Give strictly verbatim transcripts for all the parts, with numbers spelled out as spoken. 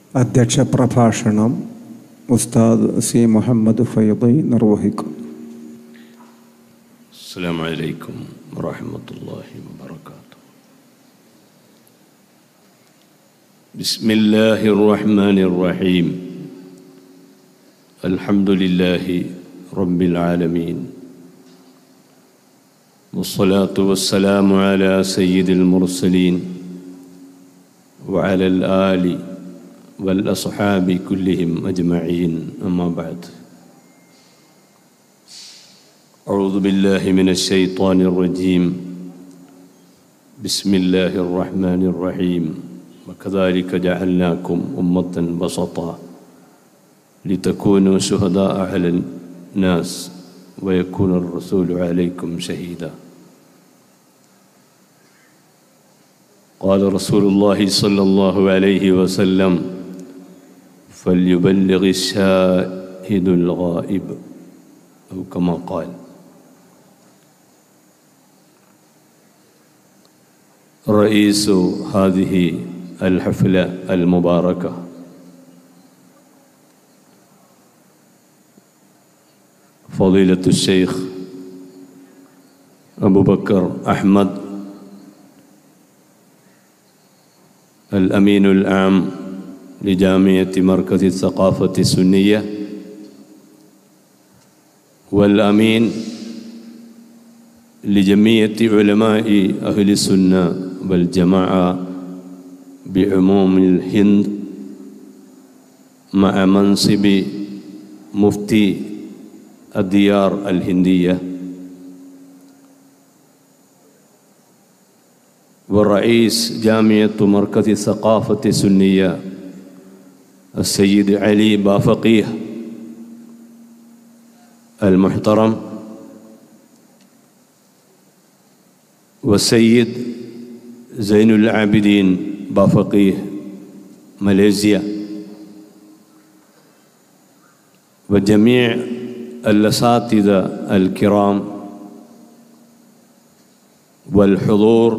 അധ്യക്ഷ പ്രഭാഷണം ഉസ്താദ് സി മുഹമ്മദ് ഫൈദി നിർവഹിക്കും. അസ്സലാമു അലൈക്കും വറഹ്മത്തുള്ളാഹി വബറകാതുഹു. ബിസ്മില്ലാഹിർ റഹ്മാനിർ റഹീം. അൽഹംദുലില്ലാഹി റബ്ബിൽ ആലമീൻ. വസ്സലാത്തു വസ്സലാമു അലാ സയ്യിദിൽ മുർസലീൻ وعلى الآل والأصحاب كلهم أجمعين. أما بعد. أعوذ بالله من الشيطان الرجيم. بسم الله الرحمن الرحيم. وكذلك جعلناكم أمة وسطا لتكونوا شهداء على الناس ويكون الرسول عليكم شهيدا. قال رسول الله صلى الله عليه وسلم فليبلغ الشاهد الغائب أو كما قال. رئيس هذه الحفلة المباركة فضيلة الشيخ أبوبكر أحمد الأمين العام لجامعة مركز الثقافة السنية والأمين لجميع علماء أهل السنة والجماعة بعموم الهند مع منصب مفتي الديار الهندية ورئيس جامعة مركز الثقافة السنية السيد علي بافقيه المحترم والسيد زين العابدين بافقيه ماليزيا وجميع الأساتذة الكرام والحضور.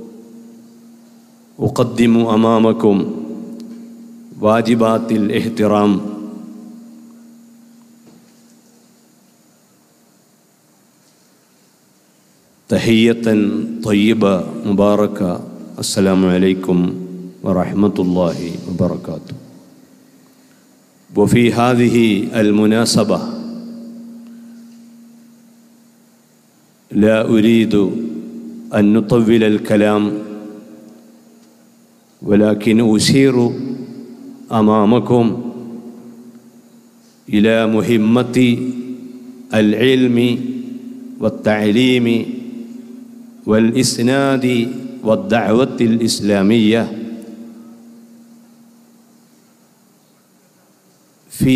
أقدم أمامكم واجبات الاحترام تحية طيبة مباركة. السلام عليكم ورحمة الله وبركاته. وفي هذه المناسبة لا أريد أن نطول الكلام ولكن أشير أمامكم إلى مهمة العلم والتعليم والإسناد والدعوة الإسلامية في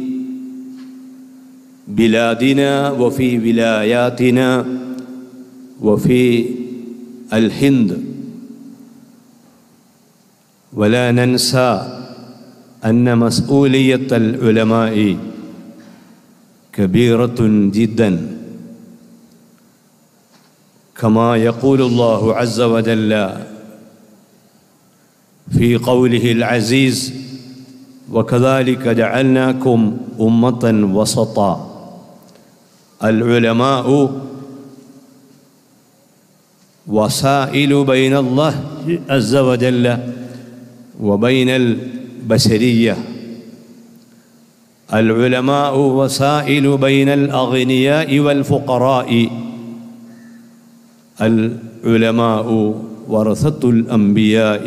بلادنا وفي ولاياتنا وفي الهند. ولا ننسى أن مسؤولية العلماء كبيرة جدا كما يقول الله عز وجل في قوله العزيز وكذلك جعلناكم أمة وسطا. العلماء وسائل بين الله عز وجل وبين البشرية. العلماء وسائل بين الأغنياء والفقراء. العلماء ورثة الأنبياء.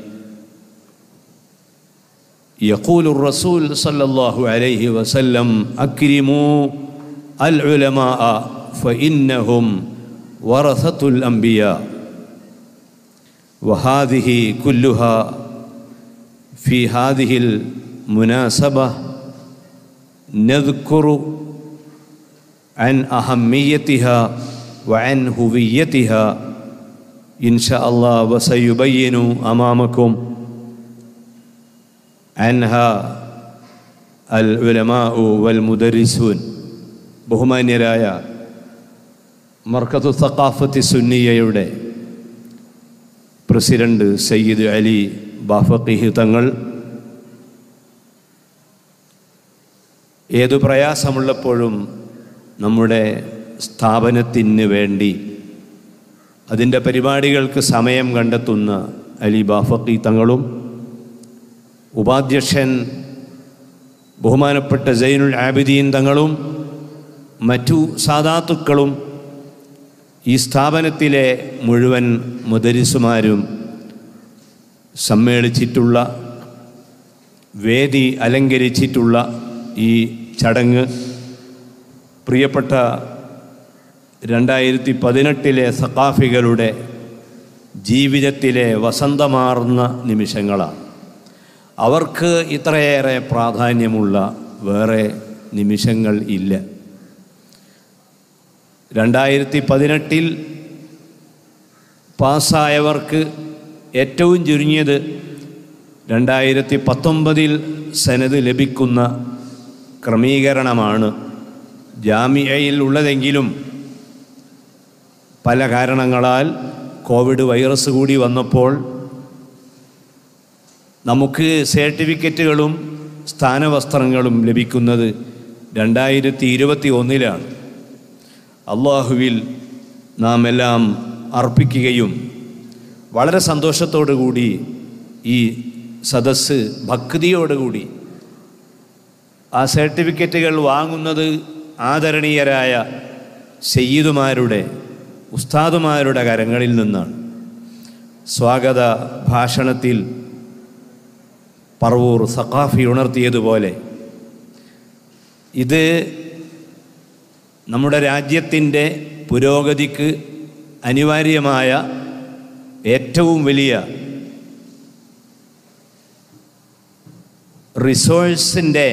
يقول الرسول صلى الله عليه وسلم أكرموا العلماء فإنهم ورثة الأنبياء. وهذه كلها في هذه المناسبة نذكر عن أهميتها وعن هويتها إن شاء الله وسيبين أمامكم عنها العلماء والمدرسون. ബഹുമാന്യരായ മർക്കസ് സഖാഫത്ത് സുന്നിയയുടെ പ്രസിഡന്റ് സയ്യിദ് അലി ബാഫഖീഹ് തങ്ങൾ, ഏതു പ്രയാസമുള്ളപ്പോഴും നമ്മുടെ സ്ഥാപനത്തിന് വേണ്ടി അതിൻ്റെ പരിപാടികൾക്ക് സമയം കണ്ടെത്തുന്ന അലി ബാഫഖി തങ്ങളും ഉപാധ്യക്ഷൻ ബഹുമാനപ്പെട്ട സൈനുൽ ആബിദീൻ തങ്ങളും മറ്റു സാദാത്തുക്കളും ഈ സ്ഥാപനത്തിലെ മുഴുവൻ മുദരിസുമാരും സമ്മേളിച്ചിട്ടുള്ള വേദി അലങ്കരിച്ചിട്ടുള്ള ഈ ചടങ്ങ് പ്രിയപ്പെട്ട രണ്ടായിരത്തി പതിനെട്ടിലെ സഖാഫികളുടെ ജീവിതത്തിലെ വസന്തമാർന്ന നിമിഷങ്ങളാണ്. അവർക്ക് ഇത്രയേറെ പ്രാധാന്യമുള്ള വേറെ നിമിഷങ്ങൾ ഇല്ല. രണ്ടായിരത്തി പതിനെട്ടിൽ പാസ്സായവർക്ക് ഏറ്റവും ചുരുങ്ങിയത് രണ്ടായിരത്തി പത്തൊമ്പതിൽ സനത് ലഭിക്കുന്ന ക്രമീകരണമാണ് ജാമിഅയിൽ ഉള്ളതെങ്കിലും പല കാരണങ്ങളാൽ കോവിഡ് വൈറസ് കൂടി വന്നപ്പോൾ നമുക്ക് സർട്ടിഫിക്കറ്റുകളും സ്ഥാനവസ്ത്രങ്ങളും ലഭിക്കുന്നത് രണ്ടായിരത്തി ഇരുപത്തി ഒന്നിലാണ്. അള്ളാഹുവിൽ നാം എല്ലാം അർപ്പിക്കുകയും വളരെ സന്തോഷത്തോടു കൂടി ഈ സദസ്സ് ഭക്തിയോടുകൂടി ആ സർട്ടിഫിക്കറ്റുകൾ വാങ്ങുന്നത് ആദരണീയരായ സയ്യിദുമാരുടെ ഉസ്താദുമാരുടെ കരങ്ങളിൽ നിന്നാണ്. സ്വാഗത ഭാഷണത്തിൽ പറവൂർ സഖാഫി ഉണർത്തിയതുപോലെ ഇത് നമ്മുടെ രാജ്യത്തിൻ്റെ പുരോഗതിക്ക് അനിവാര്യമായ ഏറ്റവും വലിയ റിസോഴ്സിൻ്റെ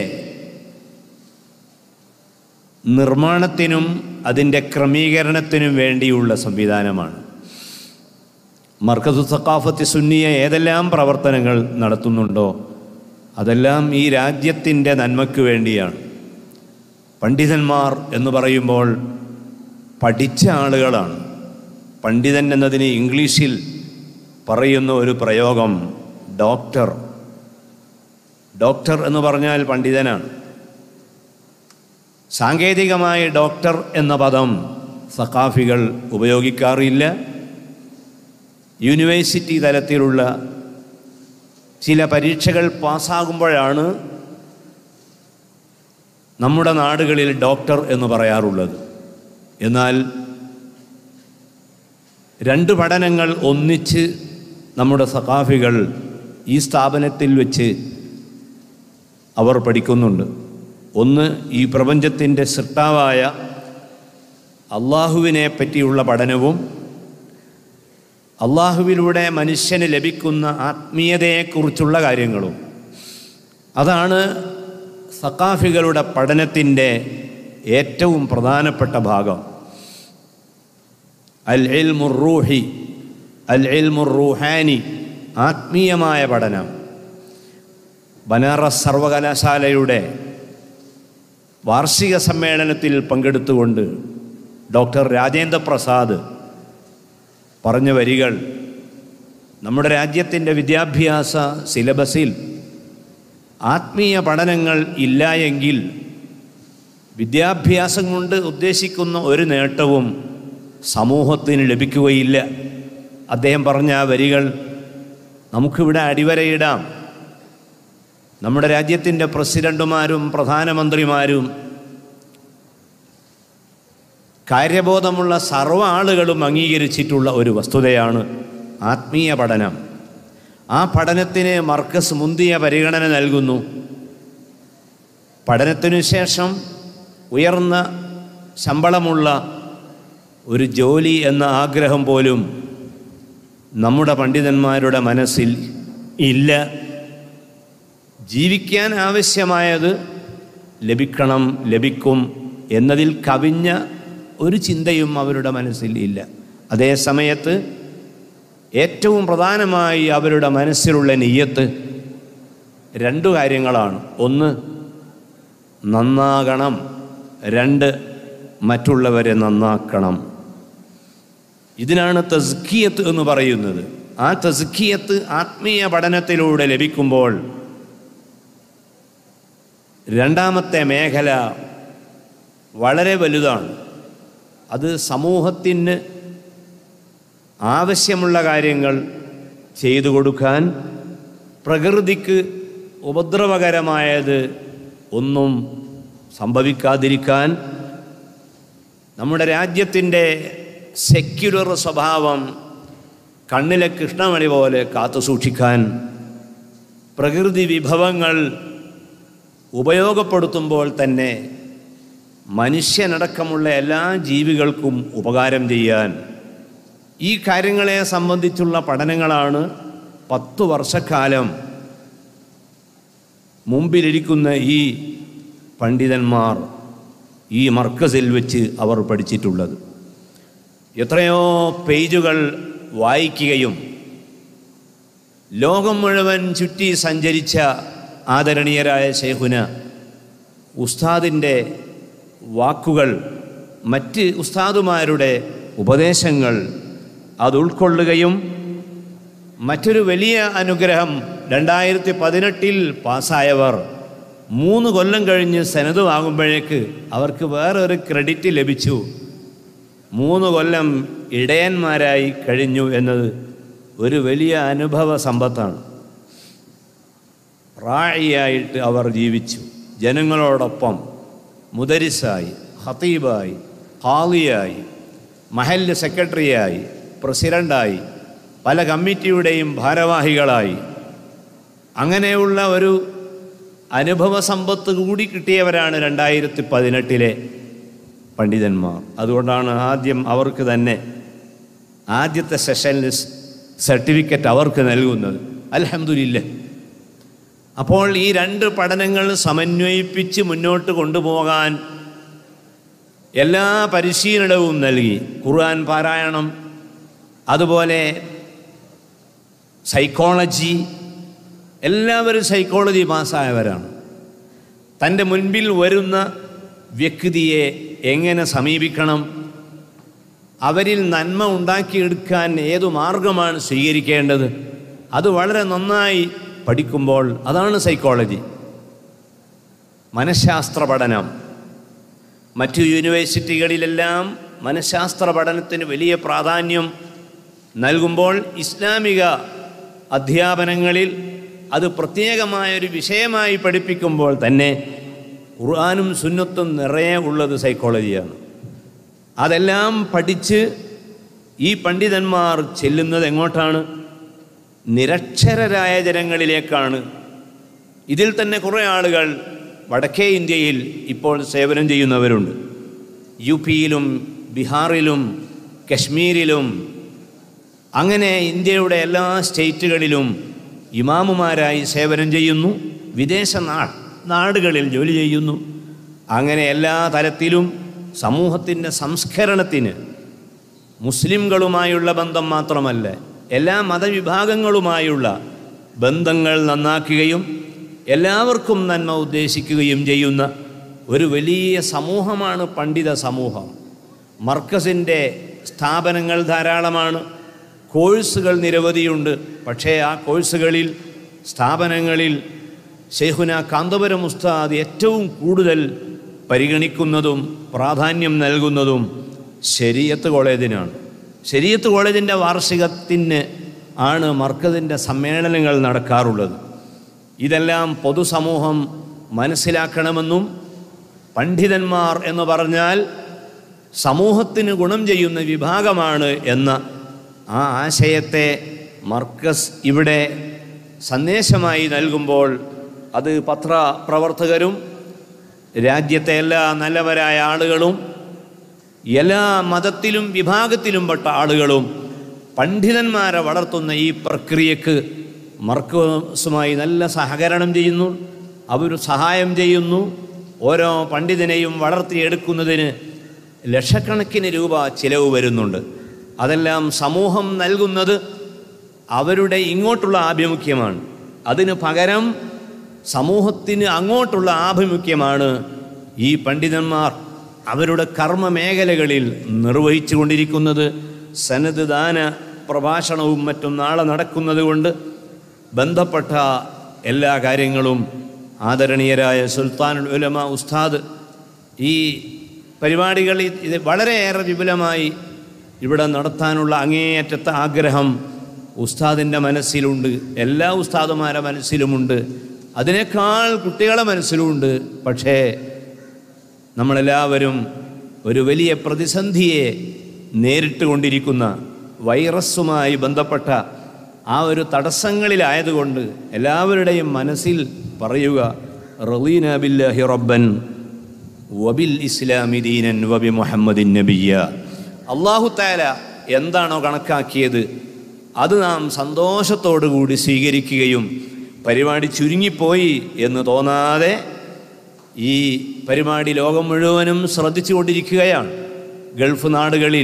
നിർമ്മാണത്തിനും അതിൻ്റെ ക്രമീകരണത്തിനും വേണ്ടിയുള്ള സംവിധാനമാണ്. മർക്കസു സഖാഫത്തി സുന്നിയ ഏതെല്ലാം പ്രവർത്തനങ്ങൾ നടത്തുന്നുണ്ടോ അതെല്ലാം ഈ രാജ്യത്തിൻ്റെ നന്മയ്ക്ക് വേണ്ടിയാണ്. പണ്ഡിതന്മാർ എന്ന് പറയുമ്പോൾ പഠിച്ച ആളുകളാണ്. പണ്ഡിതൻ എന്നതിന് ഇംഗ്ലീഷിൽ പറയുന്ന ഒരു പ്രയോഗം ഡോക്ടർ. ഡോക്ടർ എന്ന് പറഞ്ഞാൽ പണ്ഡിതനാണ്. സാങ്കേതികമായ ഡോക്ടർ എന്ന പദം സഖാഫികൾ ഉപയോഗിക്കാറില്ല. യൂണിവേഴ്സിറ്റി തലത്തിലുള്ള ചില പരീക്ഷകൾ പാസ്സാകുമ്പോഴാണ് നമ്മുടെ നാടുകളിൽ ഡോക്ടർ എന്ന് പറയാറുള്ളത്. എന്നാൽ രണ്ട് പഠനങ്ങൾ ഒന്നിച്ച് നമ്മുടെ സഖാഫികൾ ഈ സ്ഥാപനത്തിൽ വെച്ച് അവർ പഠിക്കുന്നുണ്ട്. ഒന്ന്, ഈ പ്രപഞ്ചത്തിൻ്റെ സൃഷ്ടാവായ അള്ളാഹുവിനെ പറ്റിയുള്ള പഠനവും അള്ളാഹുവിലൂടെ മനുഷ്യന് ലഭിക്കുന്ന ആത്മീയതയെക്കുറിച്ചുള്ള കാര്യങ്ങളും. അതാണ് സഖാഫികളുടെ പഠനത്തിൻ്റെ ഏറ്റവും പ്രധാനപ്പെട്ട ഭാഗം. അൽ ഇൽമുർ റൂഹി, അൽ ഇൽമുർ റൂഹാനി, ആത്മീയമായ പഠനം. ബനാറസ് സർവകലാശാലയുടെ വാർഷിക സമ്മേളനത്തിൽ പങ്കെടുത്തുകൊണ്ട് ഡോക്ടർ രാജേന്ദ്ര പ്രസാദ് പറഞ്ഞ വരികൾ നമ്മുടെ രാജ്യത്തിൻ്റെ വിദ്യാഭ്യാസ സിലബസിൽ ആത്മീയ പഠനങ്ങൾ ഇല്ല എങ്കിൽ വിദ്യാഭ്യാസം കൊണ്ട് ഉദ്ദേശിക്കുന്ന ഒരു നേട്ടവും സമൂഹത്തിന് ലഭിക്കുകയില്ല. അദ്ദേഹം പറഞ്ഞ ആ വരികൾ നമുക്കിവിടെ അടിവരയിടാം. നമ്മുടെ രാജ്യത്തിൻ്റെ പ്രസിഡന്റുമാരും പ്രധാനമന്ത്രിമാരും കാര്യബോധമുള്ള സർവ്വ ആളുകളും അംഗീകരിച്ചിട്ടുള്ള ഒരു വസ്തുതയാണ് ആത്മീയ പഠനം. ആ പഠനത്തിന് മർക്കസ് മുന്തിയ പരിഗണന നൽകുന്നു. പഠനത്തിനു ശേഷം ഉയർന്ന ശമ്പളമുള്ള ഒരു ജോലി എന്ന ആഗ്രഹം പോലും നമ്മുടെ പണ്ഡിതന്മാരുടെ മനസ്സിൽ ഇല്ല. ജീവിക്കാൻ ആവശ്യമായത് ലഭിക്കണം, ലഭിക്കും എന്നതിൽ കവിഞ്ഞ ഒരു ചിന്തയും അവരുടെ മനസ്സിൽ ഇല്ല. അതേ സമയത്ത് ഏറ്റവും പ്രധാനമായി അവരുടെ മനസ്സിലുള്ള നിയ്യത്ത് രണ്ടു കാര്യങ്ങളാണ്. ഒന്ന്, നന്നാകണം. രണ്ട്, മറ്റുള്ളവരെ നന്നാക്കണം. ഇതിനാണ് തസ്കിയത്ത് എന്ന് പറയുന്നത്. ആ തസ്കിയത്ത് ആത്മീയ പഠനത്തിലൂടെ ലഭിക്കുമ്പോൾ രണ്ടാമത്തെ മേഖല വളരെ വലുതാണ്. അത് സമൂഹത്തിന് ആവശ്യമുള്ള കാര്യങ്ങൾ ചെയ്തു കൊടുക്കാൻ, പ്രകൃതിക്ക് ഉപദ്രവകരമായത് ഒന്നും സംഭവിക്കാതിരിക്കാൻ, നമ്മുടെ രാജ്യത്തിൻ്റെ സെക്യുലർ സ്വഭാവം കണ്ണിലെ കൃഷ്ണമണി പോലെ കാത്തു സൂക്ഷിക്കാൻ, പ്രകൃതി വിഭവങ്ങൾ ഉപയോഗപ്പെടുത്തുമ്പോൾ തന്നെ മനുഷ്യനടക്കമുള്ള എല്ലാ ജീവികൾക്കും ഉപകാരം ചെയ്യാൻ, ഈ കാര്യങ്ങളെ സംബന്ധിച്ചുള്ള പഠനങ്ങളാണ് പത്തു വർഷക്കാലം മുമ്പിലിരിക്കുന്ന ഈ പണ്ഡിതന്മാർ ഈ മർക്കസിൽ വെച്ച് അവർ പഠിച്ചിട്ടുള്ളത്. എത്രയോ പേജുകൾ വായിക്കുകയും ലോകം മുഴുവൻ ചുറ്റി സഞ്ചരിച്ച ആദരണീയരായ ശൈഖുന ഉസ്താദിൻ്റെ വാക്കുകൾ, മറ്റ് ഉസ്താദുമാരുടെ ഉപദേശങ്ങൾ അത് ഉൾക്കൊള്ളുകയും, മറ്റൊരു വലിയ അനുഗ്രഹം, രണ്ടായിരത്തി പതിനെട്ടിൽ പാസ്സായവർ മൂന്ന് കൊല്ലം കഴിഞ്ഞ് സനദ് ആകുമ്പോഴേക്ക് അവർക്ക് വേറൊരു ക്രെഡിറ്റ് ലഭിച്ചു. മൂന്ന് കൊല്ലം ഇടയന്മാരായി കഴിഞ്ഞു എന്നത് ഒരു വലിയ അനുഭവ സമ്പത്താണ്. റായിയായിട്ട് അവർ ജീവിച്ചു, ജനങ്ങളോടൊപ്പം മുദരിസായി, ഖതീബായി, ഖാളിയായി, മഹല്ല് സെക്രട്ടറിയായി, പ്രസിഡൻ്റായി, പല കമ്മിറ്റിയുടെയും ഭാരവാഹികളായി, അങ്ങനെയുള്ള ഒരു അനുഭവ സമ്പത്ത് കൂടി കിട്ടിയവരാണ് രണ്ടായിരത്തി പതിനെട്ടിലെ പണ്ഡിതന്മാർ. അതുകൊണ്ടാണ് ആദ്യം അവർക്ക് തന്നെ ആദ്യത്തെ സെഷനിൽ സർട്ടിഫിക്കറ്റ് അവർക്ക് നൽകുന്നത്. അൽഹംദുലില്ലാഹ്. അപ്പോൾ ഈ രണ്ട് പഠനങ്ങൾ സമന്വയിപ്പിച്ച് മുന്നോട്ട് കൊണ്ടുപോകാൻ എല്ലാ പരിശീലനവും നൽകി. ഖുർആൻ പാരായണം, അതുപോലെ സൈക്കോളജി, എല്ലാവരും സൈക്കോളജി പാസ്സായവരാണ്. തൻ്റെ മുൻപിൽ വരുന്ന വ്യക്തിയെ എങ്ങനെ സമീപിക്കണം, അവരിൽ നന്മ ഉണ്ടാക്കിയെടുക്കാൻ ഏതു മാർഗമാണ് സ്വീകരിക്കേണ്ടത്, അത് വളരെ നന്നായി പഠിക്കുമ്പോൾ അതാണ് സൈക്കോളജി. മനഃശാസ്ത്ര പഠനം, മറ്റു യൂണിവേഴ്സിറ്റികളിലെല്ലാം മനഃശാസ്ത്ര പഠനത്തിന് വലിയ പ്രാധാന്യം നൽകുമ്പോൾ ഇസ്ലാമിക അധ്യാപനങ്ങളിൽ അത് പ്രത്യേകമായൊരു വിഷയമായി പഠിപ്പിക്കുമ്പോൾ തന്നെ ഖുർആനും സുന്നത്തും നിറയെ ഉള്ളത് സൈക്കോളജിയാണ്. അതെല്ലാം പഠിച്ച് ഈ പണ്ഡിതന്മാർ ചെല്ലുന്നത് എങ്ങോട്ടാണ്? നിരക്ഷരരായ ജനങ്ങളിലേക്കാണ്. ഇതിൽ തന്നെ കുറേ ആളുകൾ വടക്കേ ഇന്ത്യയിൽ ഇപ്പോൾ സേവനം ചെയ്യുന്നവരുണ്ട്. യു പിയിലും ബീഹാറിലും കശ്മീരിലും അങ്ങനെ ഇന്ത്യയുടെ എല്ലാ സ്റ്റേറ്റുകളിലും ഇമാമുമാരായി സേവനം ചെയ്യുന്നു. വിദേശ നാ നാടുകളിൽ ജോലി ചെയ്യുന്നു. അങ്ങനെ എല്ലാ തലത്തിലും സമൂഹത്തിൻ്റെ സംസ്കരണത്തിന് മുസ്ലിംകളുമായുള്ള ബന്ധം മാത്രമല്ല, എല്ലാ മതവിഭാഗങ്ങളുമായുള്ള ബന്ധങ്ങൾ നന്നാക്കുകയും എല്ലാവർക്കും നന്മ ഉദ്ദേശിക്കുകയും ചെയ്യുന്ന ഒരു വലിയ സമൂഹമാണ് പണ്ഡിത സമൂഹം. മർക്കസിൻ്റെ സ്ഥാപനങ്ങൾ ധാരാളമാണ്, കോഴ്സുകൾ നിരവധിയുണ്ട്. പക്ഷേ ആ കോഴ്സുകളിൽ, സ്ഥാപനങ്ങളിൽ ശൈഖുന കാന്തപുരം ഉസ്താദ് ഏറ്റവും കൂടുതൽ പരിഗണിക്കുന്നതും പ്രാധാന്യം നൽകുന്നതും ശരീഅത്ത് കോളേജിനാണ്. ശരീഅത്ത് കോളേജിൻ്റെ വാർഷികത്തിന് ആണ് മർക്കസിൻ്റെ സമ്മേളനങ്ങൾ നടക്കാറുള്ളത്. ഇതെല്ലാം പൊതുസമൂഹം മനസ്സിലാക്കണമെന്നും പണ്ഡിതന്മാർ എന്ന് പറഞ്ഞാൽ സമൂഹത്തിന് ഗുണം ചെയ്യുന്ന വിഭാഗമാണ് എന്ന ആ ആശയത്തെ മർക്കസ് ഇവിടെ സന്ദേശമായി നൽകുമ്പോൾ അത് പത്രപ്രവർത്തകരും രാജ്യത്തെ എല്ലാ നല്ലവരായ ആളുകളും എല്ലാ മതത്തിലും വിഭാഗത്തിലും പെട്ട ആളുകളും പണ്ഡിതന്മാരെ വളർത്തുന്ന ഈ പ്രക്രിയക്ക് മർക്കസുമായി നല്ല സഹകരണം ചെയ്യുന്നു, അവർ സഹായം ചെയ്യുന്നു. ഓരോ പണ്ഡിതനെയും വളർത്തിയെടുക്കുന്നതിന് ലക്ഷക്കണക്കിന് രൂപ ചിലവ് വരുന്നുണ്ട്. അതെല്ലാം സമൂഹം നൽകുന്നത് അവരുടെ ഇങ്ങോട്ടുള്ള ആഭിമുഖ്യമാണ്. അതിന് പകരം സമൂഹത്തിന് അങ്ങോട്ടുള്ള ആഭിമുഖ്യമാണ് ഈ പണ്ഡിതന്മാർ അവരുടെ കർമ്മ മേഖലകളിൽ നിർവഹിച്ചു കൊണ്ടിരിക്കുന്നത്. സനദ് ദാന പ്രഭാഷണവും മറ്റും നാളെ നടക്കുന്നത് കൊണ്ട് ബന്ധപ്പെട്ട എല്ലാ കാര്യങ്ങളും ആദരണീയരായ സുൽത്താനുൽ ഉലമ ഉസ്താദ് ഈ പരിപാടികൾ ഇത് വളരെയേറെ വിപുലമായി ഇവിടെ നടത്താനുള്ള അങ്ങേയറ്റത്തെ ആഗ്രഹം ഉസ്താദിൻ്റെ മനസ്സിലുണ്ട്, എല്ലാ ഉസ്താദുമാരുടെ മനസ്സിലുമുണ്ട്, അതിനേക്കാൾ കുട്ടികളുടെ മനസ്സിലുമുണ്ട്. പക്ഷേ നമ്മളെല്ലാവരും ഒരു വലിയ പ്രതിസന്ധിയെ നേരിട്ട് കൊണ്ടിരിക്കുന്ന വൈറസുമായി ബന്ധപ്പെട്ട ആ ഒരു തടസ്സങ്ങളിലായതുകൊണ്ട് എല്ലാവരുടെയും മനസ്സിൽ പറയുക റളീന ബില്ലാഹി റബ്ബൻ വബിൽ ഇസ്ലാമി ദീനൻ വബി മുഹമ്മദിൻ നബിയ്യ. അല്ലാഹു തആല എന്താണോ കണക്കാക്കിയത് അത് നാം സന്തോഷത്തോടു കൂടി സ്വീകരിക്കുകയും പരിപാടി ചുരുങ്ങിപ്പോയി എന്ന് തോന്നാതെ ഈ പരിപാടി ലോകം മുഴുവനും ശ്രദ്ധിച്ചു കൊണ്ടിരിക്കുകയാണ്. ഗൾഫ് നാടുകളിൽ,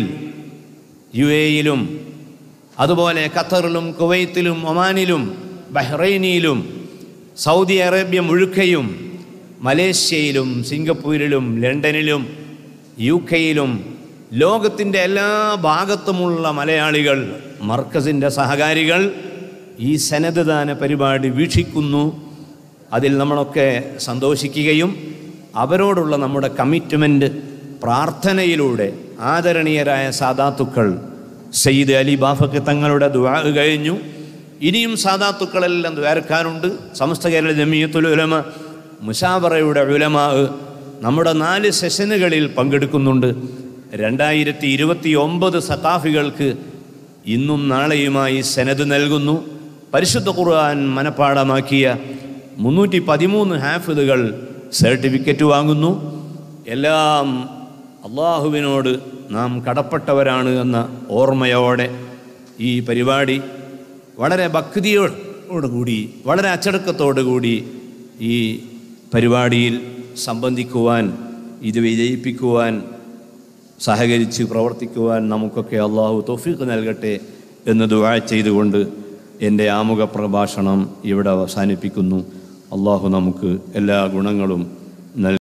യു എയിലും, അതുപോലെ ഖത്തറിലും കുവൈത്തിലും ഒമാനിലും ബഹ്റൈനിലും സൗദി അറേബ്യ മുഴുക്കയും മലേഷ്യയിലും സിംഗപ്പൂരിലും ലണ്ടനിലും യു കെയിലും ലോകത്തിൻ്റെ എല്ലാ ഭാഗത്തുമുള്ള മലയാളികൾ, മർക്കസിൻ്റെ സഹകാരികൾ ഈ സനദ് ദാന പരിപാടി വീക്ഷിക്കുന്നു. അതിൽ നമ്മളൊക്കെ സന്തോഷിക്കുകയും അവരോടുള്ള നമ്മുടെ കമ്മിറ്റ്മെൻറ്റ് പ്രാർത്ഥനയിലൂടെ ആദരണീയരായ സാദാത്തുക്കൾ സയ്യിദ് അലി ബാഫക്ക് തങ്ങളുടെ ദുആ കഴിഞ്ഞു. ഇനിയും സാദാത്തുക്കളെല്ലാം ദ്വാരക്കാനുണ്ട്. സമസ്ത കേരള ജമിയത്തുൽ ഉലമ മുശാവറയുടെ ഉലമാ നമ്മുടെ നാല് സെഷനുകളിൽ പങ്കെടുക്കുന്നുണ്ട്. രണ്ടായിരത്തി ഇരുപത്തി ഒമ്പത് സഖാഫികൾക്ക് ഇന്നും നാളെയുമായി സനദ് നൽകുന്നു. പരിശുദ്ധ ഖുർആൻ മനഃപ്പാഠമാക്കിയ മുന്നൂറ്റി പതിമൂന്ന് ഹാഫിദുകൾ സർട്ടിഫിക്കറ്റ് വാങ്ങുന്നു. എല്ലാം അള്ളാഹുവിനോട് നാം കടപ്പെട്ടവരാണ് എന്ന ഓർമ്മയോടെ ഈ പരിപാടി വളരെ ഭക്തിയോടുകൂടി വളരെ അച്ചടക്കത്തോടുകൂടി ഈ പരിപാടിയിൽ സംബന്ധിക്കുവാൻ, ഇത് വിജയിപ്പിക്കുവാൻ, സഹകരിച്ച് പ്രവർത്തിക്കുവാൻ നമുക്കൊക്കെ അള്ളാഹു തൗഫീഖ് നൽകട്ടെ എന്ന് ദുആ ചെയ്തുകൊണ്ട് എൻ്റെ ആമുഖ പ്രഭാഷണം ഇവിടെ അവസാനിപ്പിക്കുന്നു. അള്ളാഹു നമുക്ക് എല്ലാ ഗുണങ്ങളും